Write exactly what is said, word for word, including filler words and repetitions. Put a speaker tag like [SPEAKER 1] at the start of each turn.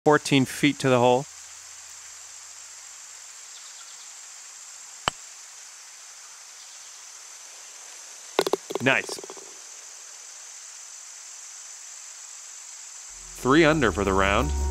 [SPEAKER 1] fourteen feet to the hole. Nice. Three under for the round.